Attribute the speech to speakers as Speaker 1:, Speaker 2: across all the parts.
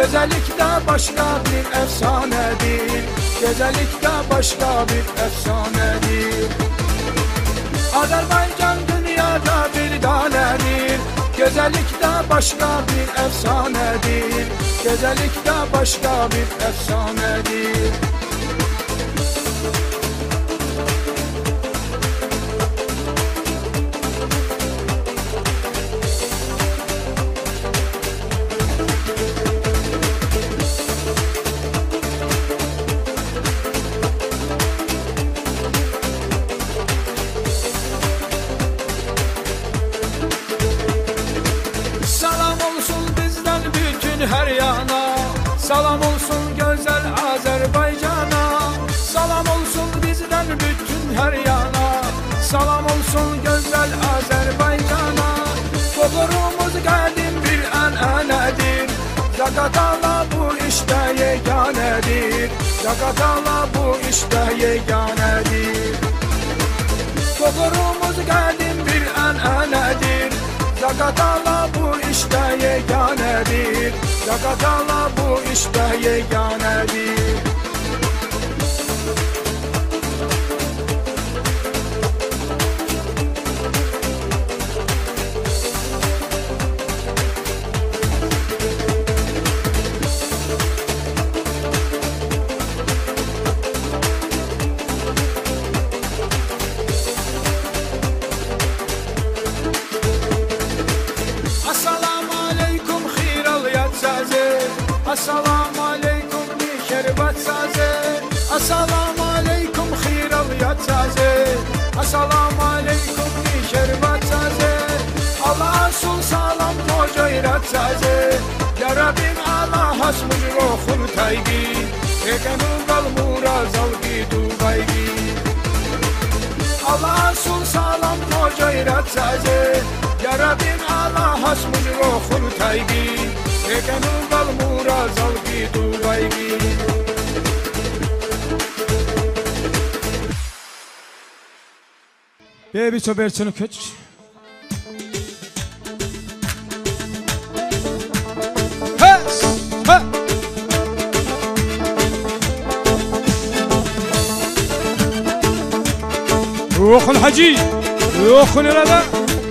Speaker 1: Gözəllikdə başqa bir əfsanədir, gözəllikdə başqa bir əfsanədir. Azərbaycan dünyada bir dalədir, gözəllikdə başqa bir əfsanədir, gözəllikdə başqa bir əfsanədir. Hər yana salam olsun gözəl Azərbaycana, salam olsun bizdən bütün hər yana, salam olsun gözəl Azərbaycana. Folklorumuz qədim bir ənənədir, Zaqatala bu işdə yeganədir, Zaqatala bu işdə yeganədir. Folklorumuz qədim bir ənənədir, Zaqatala bu işdə yeganədir, Zaqatala bu işdə yeganədir. Assalamu aleykum Şərbat sazı, Assalamu aleykum Xiralyat sazı, Assalamu aleykum Şərbat sazı. Allah olsun salam Qocayrət sazı, Ya Rabbim Allah hasmuc roxun taygi, Ekanu qalmurazal gidu baygi. Allah olsun salam Qocayrət sazı, Ya Rabbim Allah hasmuc roxun taygi, Ekanu qalmurazal gidu baygi. Baby co berçunu köç. Hes! Ha! Ruhun hacı, ruhun irada.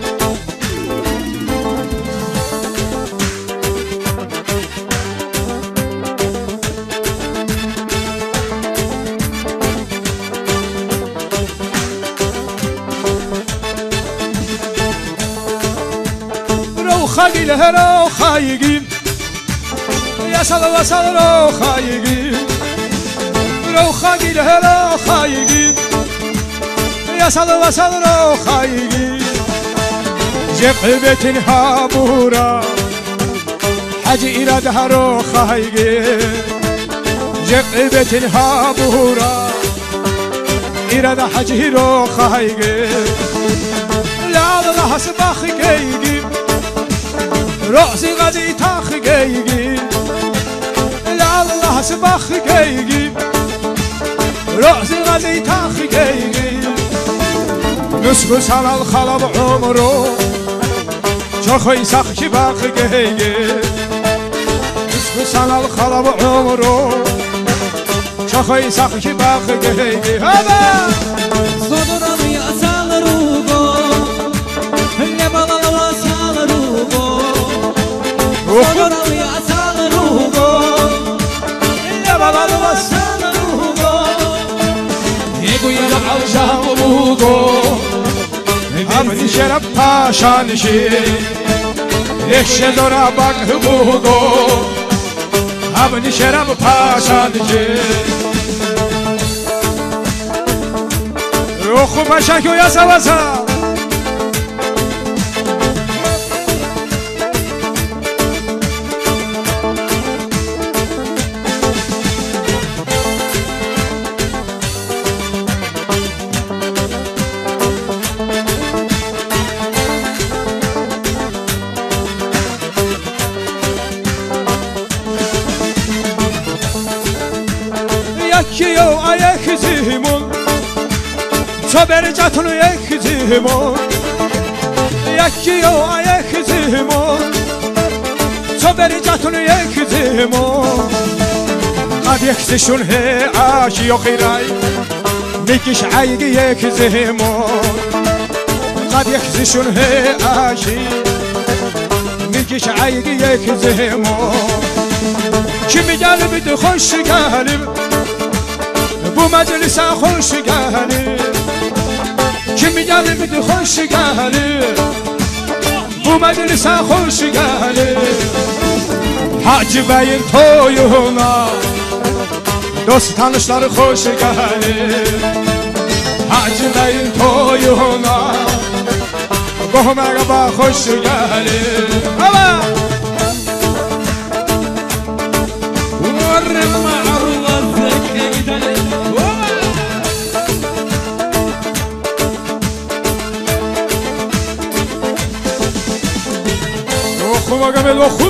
Speaker 1: خاگیل هرو خایگیم یا سال و سال رو خایگیم رو خاگیل هرو خایگیم یا سال و سال رو خایگیم جقبتن ها بورا حج ایراد هرو خایگیم جقبتن ها بورا ایراد حج هرو خایگیم لا لا حسباخ گیگیم رأسي غادي تاخجيجي لا الله سباخجيجي رأسي غادي تاخجيجي نسبس على الخلب عمره شخي سخشي باخجيجي نسبس على الخلب عمره شخي سخشي باخجيجي هذا صدرني أسال روبو اللي بلا أسال روبو صدرني أسال روبو اللي بلا أسال روبو يقول يا عوشة روبو أبدي شرب باشانشي ليش دورا باك روبو أبدي شرب باشانشي روخو مشاكو يا سواسا یکیو آیک زیمون صبر جاتونو یک زیمون یکیو آیک زیمون بری جاتون یک زمو قد یکزشون عاشی و خیرای میکش عیگی یک زمو قد یکزشون عاشی میکش عیگی یک زمو kimi gelip de hoş gelip bu meclise hoş gelip kimi gelip de hoş gelip bu meclise hoş gelip Hacı Bey'in toyuna dost tanışlar hoş gelip Hacı Bey'in toyuna qohum əqaba hoş gelip ama Okuma gamel okum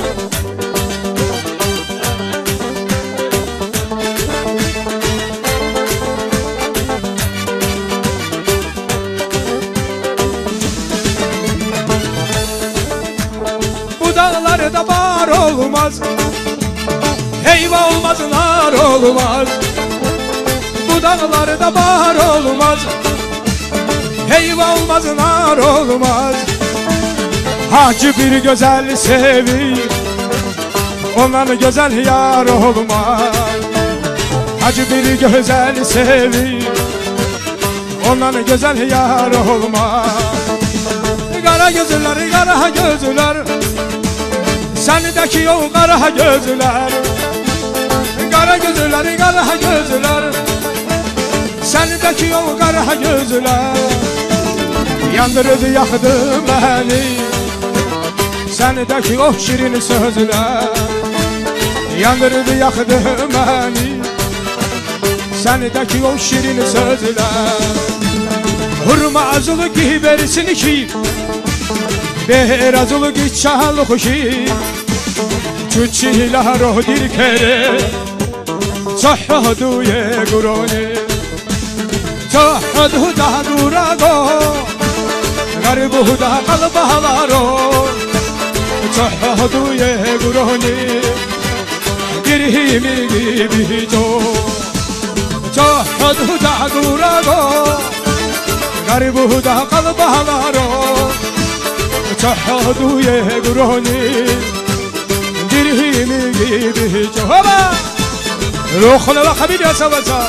Speaker 1: Bu dağlarda bar olmaz Heyva olmaz, nar olmaz Bu dağlarda bar olmaz Heyva olmaz, nar olmaz Hacı bir güzel sevir Ondan güzel yar olmaz Hacı bir güzel sevir Ondan güzel yar olmaz Kara gözler, kara gözler Sendeki o kara gözler Kara gözler, kara gözler Sendeki o kara gözler Yandırdı yaktı beni Sendeki o şirin sözler Yandırdı yaktı beni Sendeki o şirin sözler Hurma azılı giberisini ki Behrazılı gitçalı kuşi Çuçiler o dirkere Çahduye guroni Çahdu da durago Garbu da kalbaharo Çahduye guroni Dirhimi gibi co Çahdu da durago Garbu da kalbaharo Çahduye guroni Dirhimi gibi co Hava Ruhuna ve habil ya savaşa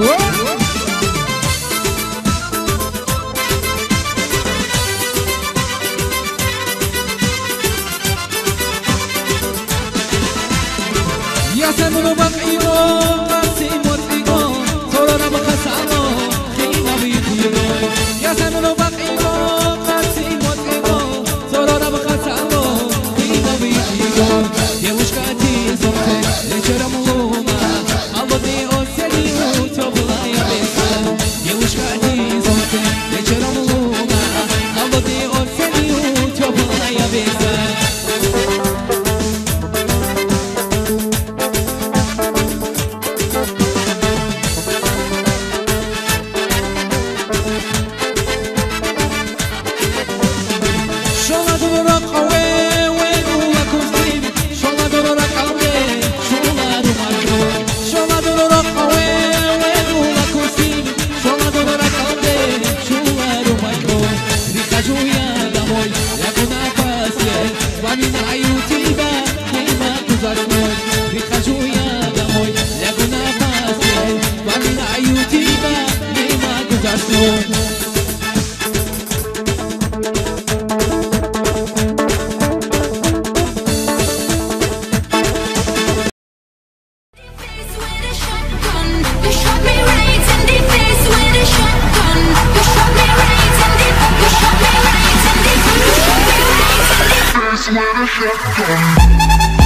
Speaker 2: Ya sen bunu bak imo Simot imo Sonra bakasano Kima bitiyo Ya sen bunu bak imo Simot imo Sonra bakasano Kima bitiyo Девушка тизонте Вечером луна Алботы осенью Теплая весна Девушка тизонте Вечером луна Алботы осенью Теплая весна
Speaker 3: With a shotgun